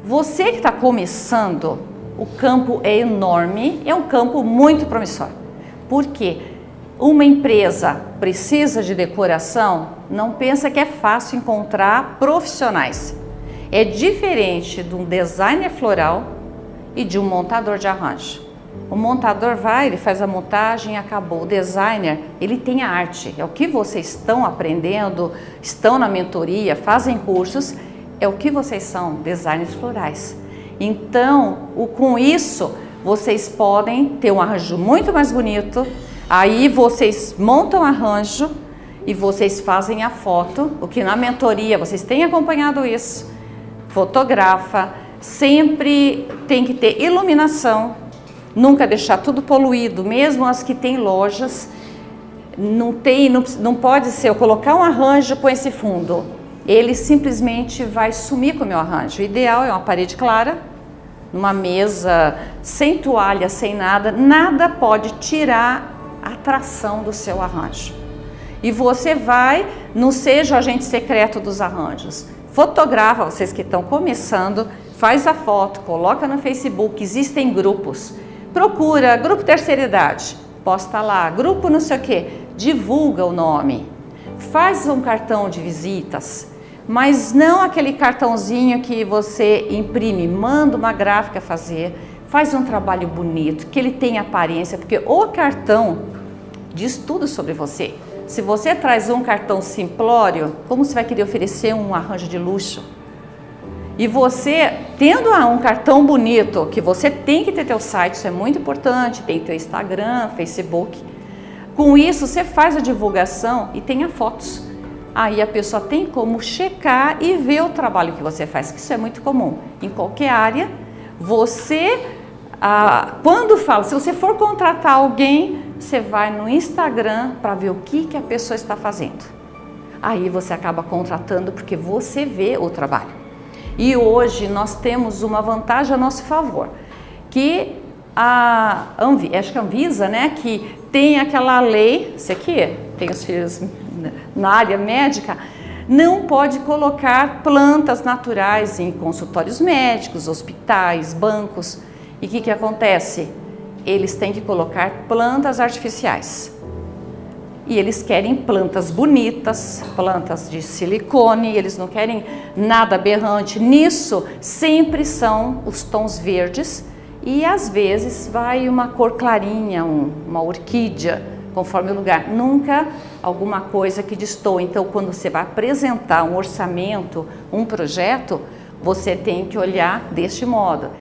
Você que está começando, o campo é enorme, é um campo muito promissor. Por quê? Uma empresa precisa de decoração, não pensa que é fácil encontrar profissionais. É diferente de um designer floral e de um montador de arranjo. O montador vai, ele faz a montagem e acabou. O designer, ele tem a arte. É o que vocês estão aprendendo, estão na mentoria, fazem cursos, é o que vocês são, designers florais. Então, com isso, vocês podem ter um arranjo muito mais bonito. Aí vocês montam o arranjo e vocês fazem a foto, o que na mentoria, vocês têm acompanhado isso, fotografa, sempre tem que ter iluminação, nunca deixar tudo poluído, mesmo as que tem lojas, não pode ser eu colocar um arranjo com esse fundo, ele simplesmente vai sumir com o meu arranjo. O ideal é uma parede clara, numa mesa, sem toalha, sem nada, nada pode tirar a atração do seu arranjo. E você vai, não seja o agente secreto dos arranjos, fotografa, vocês que estão começando, faz a foto, coloca no Facebook, existem grupos, procura grupo terceira idade, posta lá, grupo não sei o que, divulga o nome, faz um cartão de visitas, mas não aquele cartãozinho que você imprime, manda uma gráfica fazer, faz um trabalho bonito, que ele tenha aparência, porque o cartão diz tudo sobre você. Se você traz um cartão simplório, como você vai querer oferecer um arranjo de luxo? E você, tendo um cartão bonito, que você tem que ter teu site, isso é muito importante, tem teu Instagram, Facebook. Com isso, você faz a divulgação e tenha fotos. Aí a pessoa tem como checar e ver o trabalho que você faz, que isso é muito comum. Em qualquer área, você, quando fala, se você for contratar alguém, você vai no Instagram para ver o que a pessoa está fazendo. Aí você acaba contratando porque você vê o trabalho. E hoje nós temos uma vantagem a nosso favor, que acho que a Anvisa, né, que tem aquela lei, você que tem os filhos na área médica, não pode colocar plantas naturais em consultórios médicos, hospitais, bancos. E o que acontece? Eles têm que colocar plantas artificiais. E eles querem plantas bonitas, plantas de silicone, eles não querem nada aberrante. Nisso, sempre são os tons verdes e às vezes vai uma cor clarinha, uma orquídea, conforme o lugar. Nunca alguma coisa que destoa. Então, quando você vai apresentar um orçamento, um projeto, você tem que olhar deste modo.